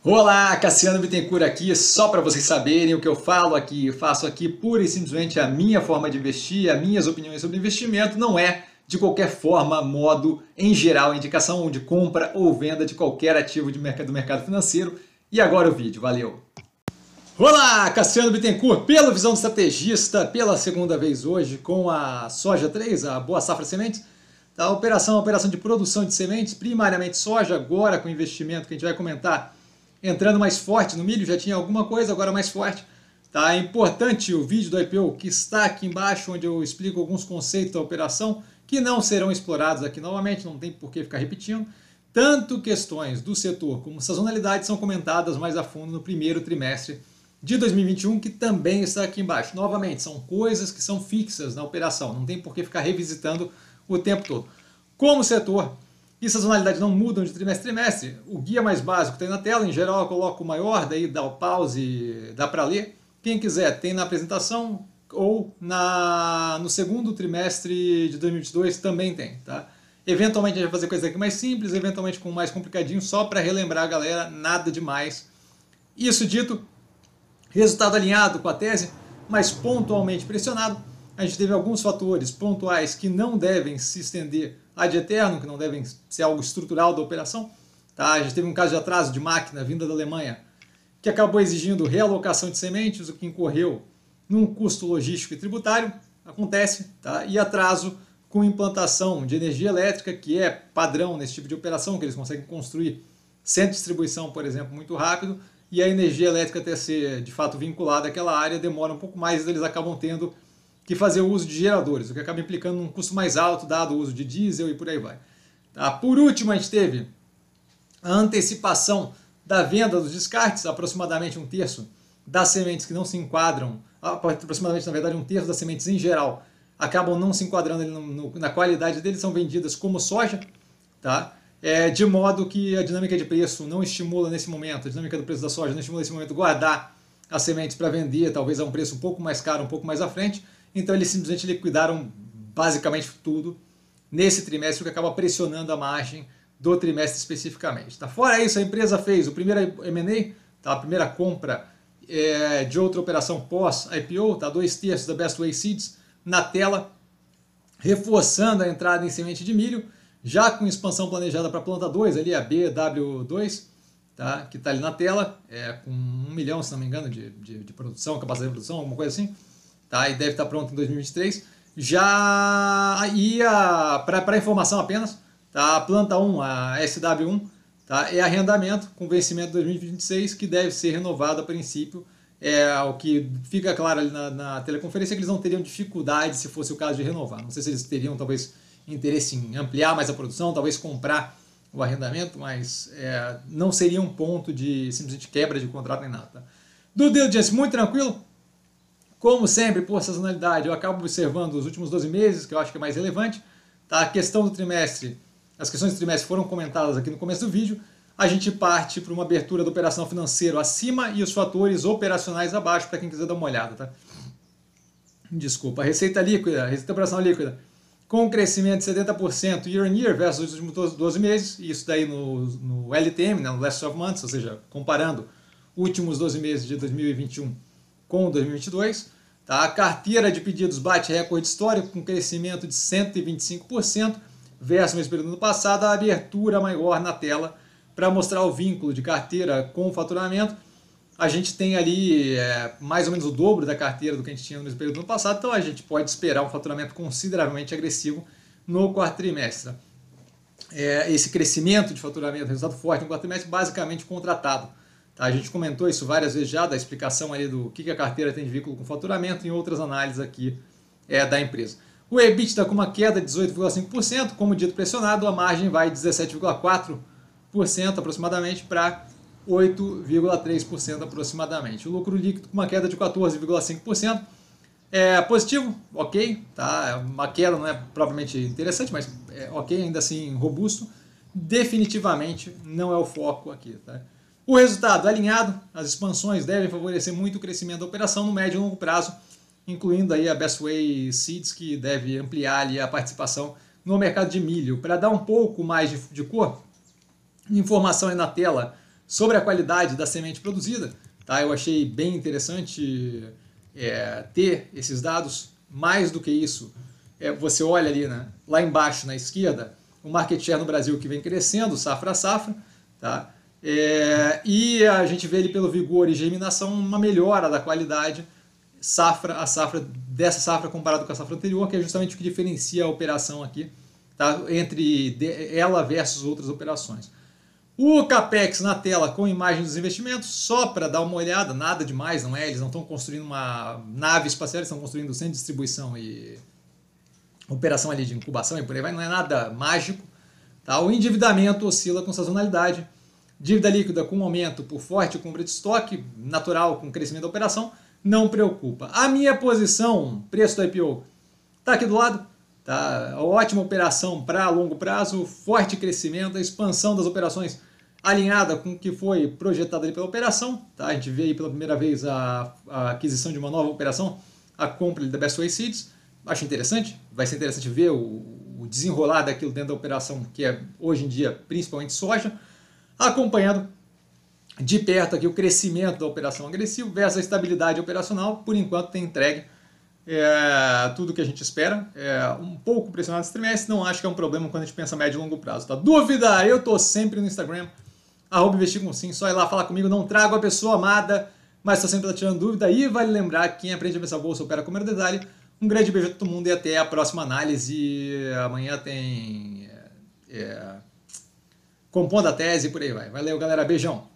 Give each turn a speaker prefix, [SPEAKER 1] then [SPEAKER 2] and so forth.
[SPEAKER 1] Olá, Cassiano Bittencourt aqui, só para vocês saberem o que eu falo aqui, faço aqui pura e simplesmente a minha forma de investir, as minhas opiniões sobre investimento, não é de qualquer forma, modo, em geral, indicação de compra ou venda de qualquer ativo do mercado financeiro. E agora o vídeo, valeu! Olá, Cassiano Bittencourt, pela Visão do Estrategista, pela segunda vez hoje com a Soja 3, a Boa Safra Sementes. A operação de produção de sementes, primariamente soja, agora com investimento que a gente vai comentar, entrando mais forte no milho, já tinha alguma coisa, agora mais forte. Tá? É importante o vídeo do IPO que está aqui embaixo, onde eu explico alguns conceitos da operação que não serão explorados aqui novamente, não tem por que ficar repetindo. Tanto questões do setor como sazonalidade são comentadas mais a fundo no primeiro trimestre de 2021, que também está aqui embaixo. Novamente, são coisas que são fixas na operação, não tem por que ficar revisitando o tempo todo. Como o setor e sazonalidade não mudam de trimestre a trimestre, o guia mais básico tem na tela, em geral eu coloco o maior, daí dá o pause, dá para ler. Quem quiser tem na apresentação ou no segundo trimestre de 2022 também tem. Tá? Eventualmente a gente vai fazer coisa aqui mais simples, eventualmente com mais complicadinho, só para relembrar a galera, nada demais. Isso dito, resultado alinhado com a tese, mas pontualmente pressionado. A gente teve alguns fatores pontuais que não devem se estender ad eterno, que não devem ser algo estrutural da operação. Tá? A gente teve um caso de atraso de máquina vinda da Alemanha, que acabou exigindo realocação de sementes, o que incorreu num custo logístico e tributário, acontece, tá? E atraso com implantação de energia elétrica, que é padrão nesse tipo de operação, que eles conseguem construir centro de distribuição, por exemplo, muito rápido, e a energia elétrica até ser de fato vinculada àquela área demora um pouco mais, eles acabam tendo que fazer o uso de geradores, o que acaba implicando um custo mais alto, dado o uso de diesel e por aí vai. Tá? Por último, a gente teve a antecipação da venda dos descartes, aproximadamente um terço das sementes que não se enquadram, aproximadamente, na verdade, um terço das sementes em geral, acabam não se enquadrando na qualidade deles, são vendidas como soja, tá? De modo que a dinâmica de preço não estimula nesse momento, a dinâmica do preço da soja não estimula nesse momento guardar as sementes para vender, talvez a um preço um pouco mais caro, um pouco mais à frente. Então eles simplesmente liquidaram basicamente tudo nesse trimestre, o que acaba pressionando a margem do trimestre especificamente. Tá? Fora isso, a empresa fez o primeiro M&A, tá? A primeira compra de outra operação pós-IPO, tá? 2/3 da Best Way Seeds na tela, reforçando a entrada em semente de milho, já com expansão planejada para a planta 2, ali a BW2, tá? Que está ali na tela, com 1 milhão, se não me engano, de produção, capacidade de produção, alguma coisa assim. Tá, e deve estar pronto em 2023. Já ia, para informação apenas, tá, a planta 1, a SW1, tá, é arrendamento com vencimento de 2026, que deve ser renovado a princípio. O que fica claro ali na teleconferência é que eles não teriam dificuldade se fosse o caso de renovar. Não sei se eles teriam talvez interesse em ampliar mais a produção, talvez comprar o arrendamento, mas não seria um ponto de simplesmente quebra de contrato nem nada. Tá? Do diligence muito tranquilo. Como sempre, por sazonalidade, eu acabo observando os últimos 12 meses, que eu acho que é mais relevante. Tá? A questão do trimestre, as questões do trimestre foram comentadas aqui no começo do vídeo. A gente parte para uma abertura do operacional financeiro acima e os fatores operacionais abaixo, para quem quiser dar uma olhada. Tá? Desculpa, a receita operacional líquida, com um crescimento de 70% year on year versus os últimos 12 meses, e isso daí no LTM, no Last 12 Months, ou seja, comparando últimos 12 meses de 2021 com 2022, tá? A carteira de pedidos bate recorde histórico com crescimento de 125% versus o mesmo período do ano passado, a abertura maior na tela para mostrar o vínculo de carteira com o faturamento. A gente tem ali mais ou menos o dobro da carteira do que a gente tinha no mesmo período do ano passado, então a gente pode esperar um faturamento consideravelmente agressivo no quarto trimestre. Esse crescimento de faturamento, resultado forte no quarto trimestre, basicamente contratado. Tá, a gente comentou isso várias vezes já, da explicação ali do que a carteira tem de vínculo com faturamento em outras análises aqui da empresa. O EBITDA com uma queda de 18,5%, como dito pressionado, a margem vai de 17,4% aproximadamente para 8,3% aproximadamente. O lucro líquido com uma queda de 14,5%. Positivo, ok, tá? Uma queda não é propriamente interessante, mas ok, ainda assim robusto. Definitivamente não é o foco aqui, tá? O resultado alinhado, as expansões devem favorecer muito o crescimento da operação no médio e longo prazo, incluindo aí a Best Way Seeds, que deve ampliar ali a participação no mercado de milho. Para dar um pouco mais de cor, informação aí na tela sobre a qualidade da semente produzida. Tá? Eu achei bem interessante ter esses dados. Mais do que isso, você olha ali, né, lá embaixo na esquerda, o market share no Brasil que vem crescendo, safra a safra, tá? E a gente vê ali pelo vigor e germinação uma melhora da qualidade safra a safra dessa safra comparado com a safra anterior, que é justamente o que diferencia a operação aqui, tá? Entre ela versus outras operações. O Capex na tela com imagem dos investimentos, só para dar uma olhada, nada demais, não é? Eles não estão construindo uma nave espacial, eles estão construindo centro de distribuição e operação ali de incubação e por aí vai, não é nada mágico. Tá? O endividamento oscila com sazonalidade, dívida líquida com aumento por forte compra de estoque, natural com crescimento da operação, não preocupa. A minha posição, preço do IPO, está aqui do lado. Tá? Ótima operação para longo prazo, forte crescimento, a expansão das operações alinhada com o que foi projetado ali pela operação. Tá? A gente vê aí pela primeira vez a aquisição de uma nova operação, a compra da Best Way Seeds. Acho interessante, vai ser interessante ver o desenrolar daquilo dentro da operação, que é hoje em dia principalmente soja, acompanhando de perto aqui o crescimento da operação agressiva versus a estabilidade operacional. Por enquanto tem entregue tudo que a gente espera, um pouco pressionado esse trimestre, não acho que é um problema quando a gente pensa médio e longo prazo. Tá? Dúvida? Eu tô sempre no Instagram, @investir_com_sim, só ir lá falar comigo, não trago a pessoa amada, mas estou sempre tirando dúvida. E vale lembrar que quem aprende a pensar bolsa opera com o mero detalhe. Um grande beijo a todo mundo e até a próxima análise. Amanhã tem compondo a tese e por aí vai. Valeu, galera, beijão!